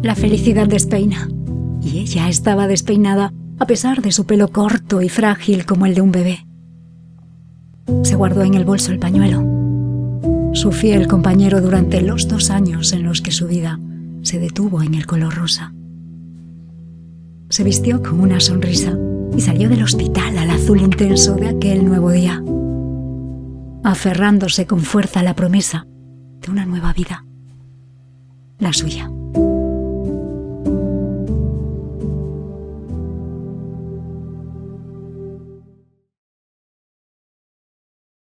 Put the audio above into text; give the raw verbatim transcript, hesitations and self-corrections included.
La felicidad despeina, y ella estaba despeinada a pesar de su pelo corto y frágil como el de un bebé. Se guardó en el bolso el pañuelo, su fiel compañero durante los dos años en los que su vida se detuvo en el color rosa. Se vistió con una sonrisa y salió del hospital al azul intenso de aquel nuevo día, aferrándose con fuerza a la promesa de una nueva vida, la suya.